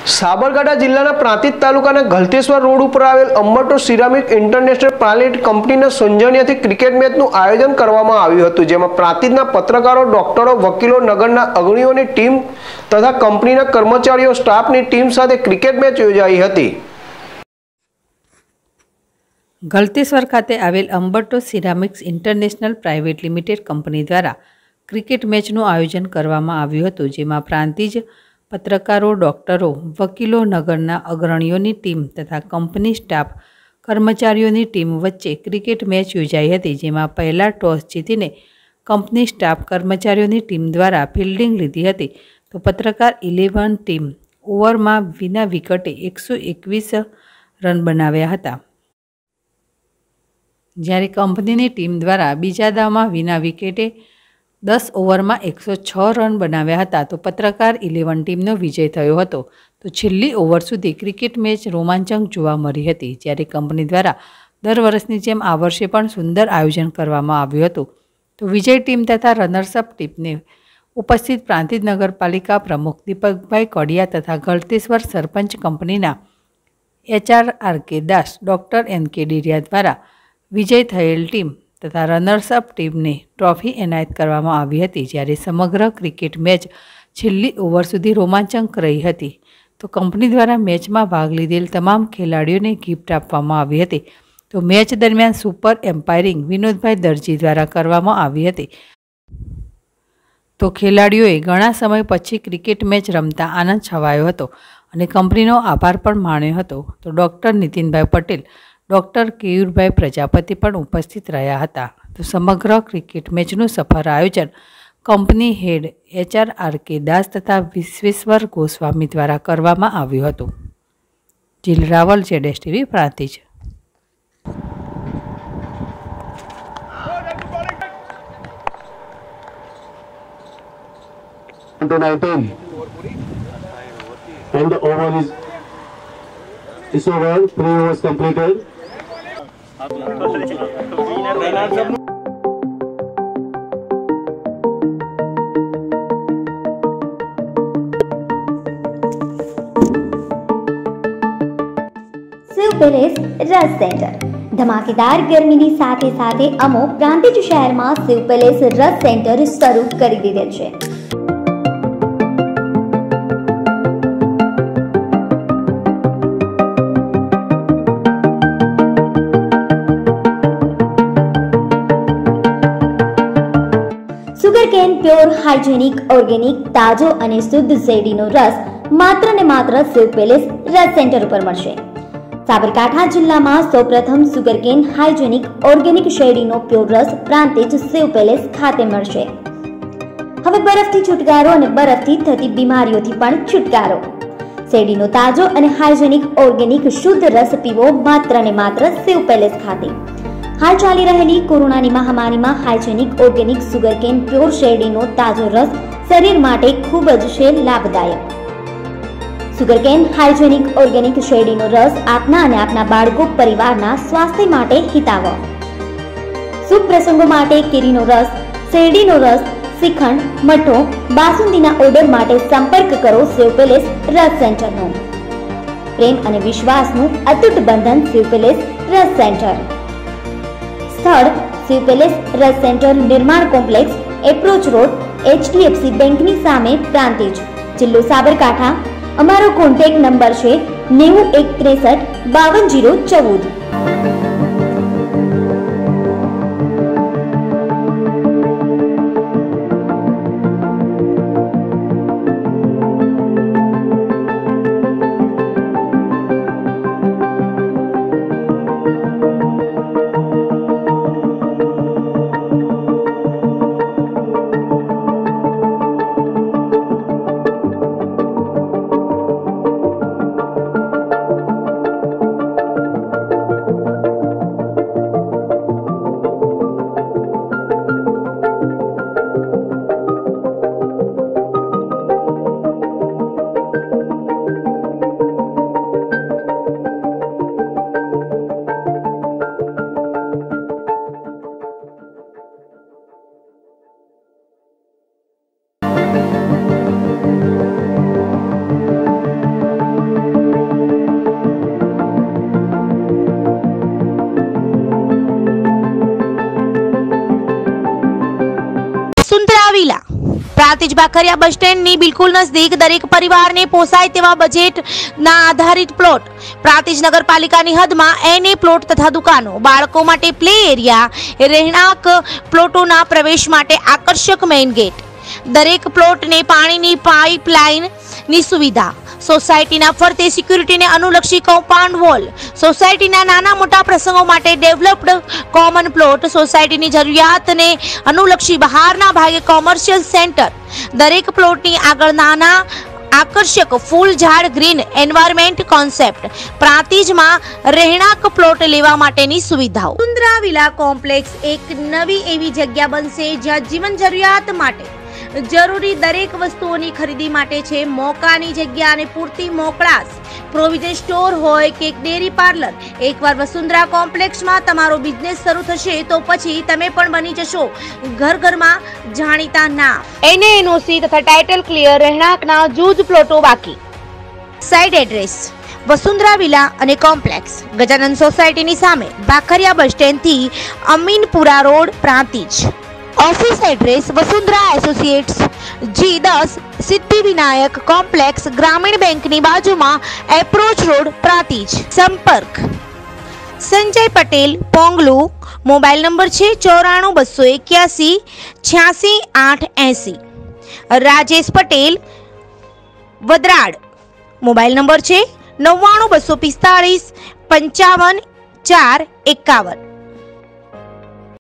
સાબરકાંઠા જિલ્લાના પ્રાંતિજ તાલુકાના ગલતેશ્વર રોડ ઉપર આવેલ અંબરટો સિરામિક ઇન્ટરનેશનલ પ્રાઇવેટ કંપનીના સૌજન્યથી ક્રિકેટ મેચનું આયોજન કરવામાં આવ્યું હતું, જેમાં પ્રાંતિજના પત્રકારો, ડોક્ટરો, વકીલો, નગરના અગ્રણીઓની ટીમ તથા કંપનીના કર્મચારીઓ સ્ટાફની ટીમ સાથે ક્રિકેટ મેચ યોજાઈ હતી। ગલતેશ્વર ખાતે આવેલ અંબરટો ceramics international private limited company દ્વારા ક્રિકેટ મેચનું આયોજન કરવામાં આવ્યું હતું, જેમાં પ્રાંતિજ પત્રકારો, ડોક્ટરો, વકીલો, નગરના અગ્રણીઓની ટીમ તથા કંપની સ્ટાફ કર્મચારીઓની ટીમ વચ્ચે ક્રિકેટ મેચ યોજાઈ હતી, જેમાં પહેલા ટોસ જીતીને કંપની સ્ટાફ કર્મચારીઓની ટીમ દ્વારા ફિલ્ડિંગ લીધી હતી, તો પત્રકાર 11 ટીમ ઓવરમાં વિના વિકેટે 121 રન બનાવ્યા હતા, જ્યારે કંપનીની ટીમ દ્વારા બીજા દાવમાં વિના વિકેટે 10 ઓવરમાં 106 રન બનાવ્યા હતા, તો પત્રકાર 11 ટીમનો વિજય થયો હતો। તો છેલ્લી ઓવર સુધી ક્રિકેટ મેચ રોમાંચક જોવા મળી હતી, જ્યારે કંપની દ્વારા દર વર્ષની જેમ આ વર્ષે પણ સુંદર આયોજન કરવામાં આવ્યું હતું। તો વિજય ટીમ તથા રનર્સઅપ ટીમને ઉપસ્થિત પ્રાંતિજ નગરપાલિકા પ્રમુખ દીપકભાઈ કોડિયા તથા ગલતેશ્વર સરપંચ કંપનીના HRRK Das, doctor NK Diriya દ્વારા વિજય થયેલ ટીમ તથા રનર્સઅપ ટીમને ટ્રોફી એનાયત કરવામાં આવી હતી, જ્યારે સમગ્ર ક્રિકેટ મેચ છેલ્લી ઓવર સુધી રોમાંચક રહી હતી। તો કંપની દ્વારા મેચમાં ભાગ લીધેલ તમામ ખેલાડીઓને ગિફ્ટ આપવામાં આવી હતી। તો મેચ દરમિયાન સુપર એમ્પાયરિંગ વિનોદભાઈ દરજી દ્વારા કરવામાં આવી હતી। તો ખેલાડીઓએ ઘણા સમય પછી ક્રિકેટ મેચ રમતા આનંદ છવાયો હતો અને કંપનીનો આભાર પણ માન્યો હતો। તો ડૉક્ટર નીતિનભાઈ પટેલ, ડૉક્ટર કેયુરભાઈ પ્રજાપતિ પણ ઉપસ્થિત રહ્યા હતા। તો સમગ્ર ક્રિકેટ મેચનું સફળ આયોજન કંપની હેડ HRRK દાસ તથા વિશ્વેશ્વર ગોસ્વામી દ્વારા કરવામાં આવ્યું હતું। Jeel Raval, ZSTV, Prantij. And the over is over. 3 overs completed. Shiv palace Ras centre धमाकेदार गर्मीनी સાથે સાથે અમો પ્રાંતિજ શહેરમાં શિવ પેલેસ રસ સેન્ટર શરૂ કરી દીધેલ છે। સુગરકેન પ્યોર હાઇજેનિક ઓર્ગેનિક તાજો અને શુદ્ધ શેરડીનો રસ માત્ર ને માત્ર શિવ પેલેસ રસ સેન્ટર ઉપર મળશે। સાબરકાંઠા જિલ્લામાં સૌપ્રથમ સુગરકેન હાઇજેનિક ઓર્ગેનિક શેરડીનો પ્યોર રસ પ્રાંતિજ શિવ પેલેસ ખાતે મળશે। હવે બરફથી છુટકારો અને બરફથી થતી બીમારીઓથી પણ છુટકારો। શેરડીનો તાજો અને હાઇજેનિક ઓર્ગેનિક શુદ્ધ રસ પીવો માત્ર ને માત્ર શિવ પેલેસ ખાતે। હાલ ચાલી રહેલી કોરોનાની મહામારીમાં હાઇજેનિક ઓર્ગેનિક સુગરકેન પ્યોર શેરડીનો તાજો રસ શરીર માટે ખૂબ જ છે લાભદાયક। સુગરકેન હાઇજેનિક ઓર્ગેનિક શેરડીનો રસ આપના અને આપના બાળકો પરિવારના સ્વાસ્થ્ય માટે હિતાવહ। શુભ પ્રસંગો માટે કેરીનો રસ, શેરડીનો રસ, શ્રીખંડ, મઠો, બાસુંદીના ઓર્ડર માટે સંપર્ક કરો શિવ પેલેસ રસ સેન્ટરનો। પ્રેમ અને વિશ્વાસનું અતૂટ બંધન શિવ પેલેસ રસ સેન્ટર। સ્થળ Shiv palace Ras centre, Nirman complex, approach road, HDFC બેંકની સામે, પ્રાંતિજ, જિલ્લો સાબરકાંઠા। અમારો કોન્ટેક્ટ નંબર છે 9163 52 014। પ્રાતિજ બાખરિયા બસ સ્ટેન્ડની બિલકુલ નજદીક દરેક પરિવારને પોસાય તેવા બજેટના આધારિત પ્લોટ, પ્રાતિજ નગરપાલિકાની હદમાં એને પ્લોટ તથા દુકાનો, બાળકો માટે પ્લે એરિયા, રહેણાંક પ્લોટોના પ્રવેશ માટે આકર્ષક મેઇન ગેટ, દરેક પ્લોટને પાણીની પાઇપલાઇનની સુવિધા, સોસાયટીના ફરતે સિક્યુરિટીને અનુલક્ષી કમ્પાઉન્ડ વોલ, સોસાયટીના નાના મોટા પ્રસંગો માટે ડેવલપ્ડ કોમન પ્લોટ, સોસાયટીની જરૂરિયાતને અનુલક્ષી બહારના ભાગે કોમર્શિયલ સેન્ટર, દરેક પ્લોટની આગળ નાના આકર્ષક ફૂલ ઝાડ ગ્રીન એન્વાયરમેન્ટ કોન્સેપ્ટ, પ્રાતિજમાં રહેણાંક પ્લોટ લેવા માટેની સુવિધાઓ. વસુંધરા વિલા કોમ્પ્લેક્સ એક નવી એવી જગ્યા બનશે જ્યાં જીવન જરૂરિયાત માટે જરૂરી દરેક વસ્તુઓની ખરીદી માટે છે મોકાની જગ્યા અને પૂરતી મોકળાશ. પ્રોવિઝન સ્ટોર હોય કે ડેરી પાર્લર, એકવાર વસુંધરા કોમ્પ્લેક્સમાં તમારો બિઝનેસ શરૂ થશે તો પછી તમે પણ બની જશો ઘરમાં જાણીતા નામ. એનઓસી તથા ટાઇટલ ક્લિયર, રહેણાંકના જૂજ પ્લોટો બાકી. સાઇટ એડ્રેસ વસુંધરા વિલા અને કોમ્પ્લેક્સ, ગજાનંદ સોસાયટીની સામે, બાખરિયા બસ સ્ટેન્ડથી Aminpura road, Prantij. Office address Vasundhara associates G10 Siddhivinayak complex, Gramin bank ની બાજુમાં, એપ્રોચ રોડ, પ્રાતિજ. સંપર્ક સંજય પટેલ, પોંગલુ. મોબાઈલ નંબર છે 94 281 86 880. રાજેશ પટેલ, વદરાડ. મોબાઈલ નંબર છે 99 245 55 4 51.